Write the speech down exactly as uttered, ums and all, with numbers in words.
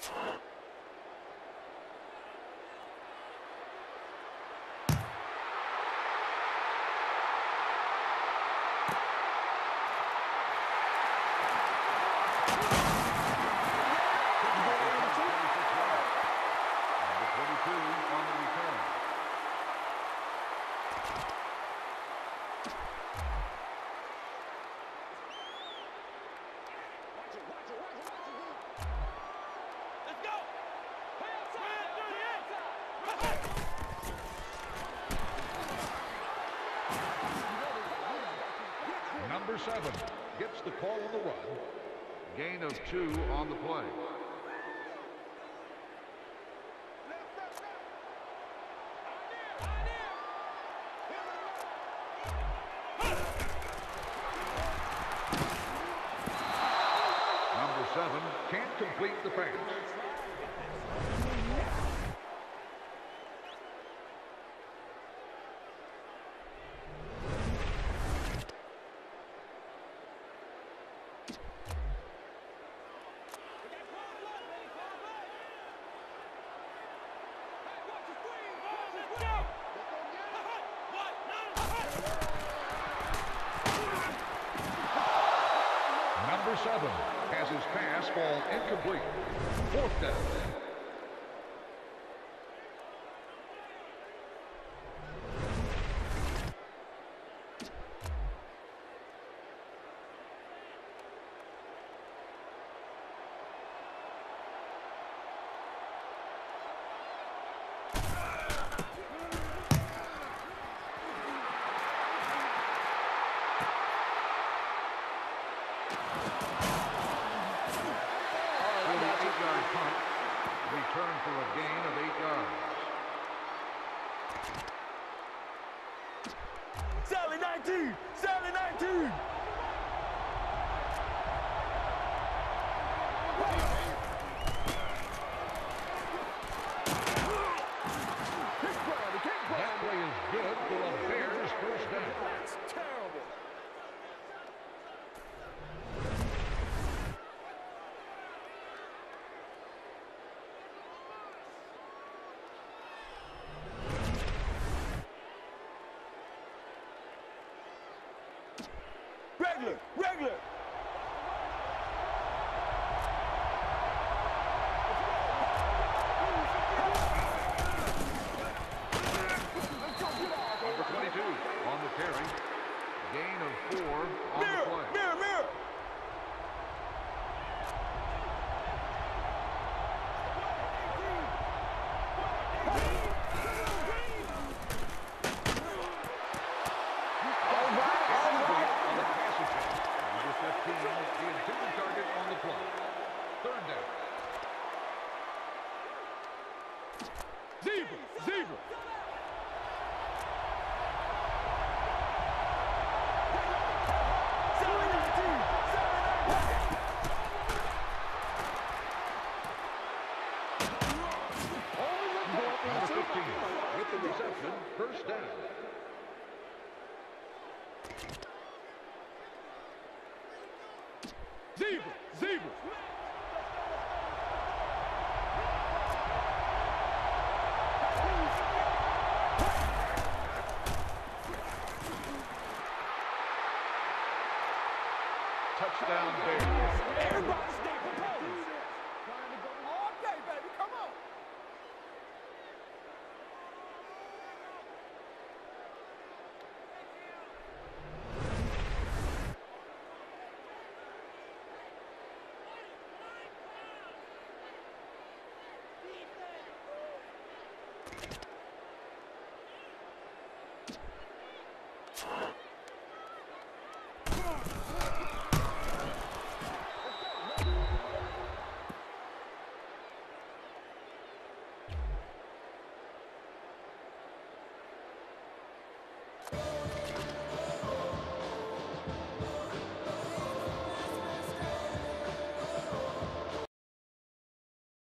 Number seven gets the call on the run. Gain of two on the play. Number seven can't complete the pass. Number seven has his pass fall incomplete. Fourth down. Return for a gain of eight yards. Sally nineteen! Sally nineteen! That play is good for a Bears first down. That's terrible. Regular, regular. Number twenty-two on the carry. Gain of four on Mirror, the play. mirror, mirror. The intended target on the play. Third down. Zebra, zebra. Number fifteen with the reception. First down. Zebra, zebra. Touchdown Bears. Everybody stay composed. Trying to go all day, baby. Come on.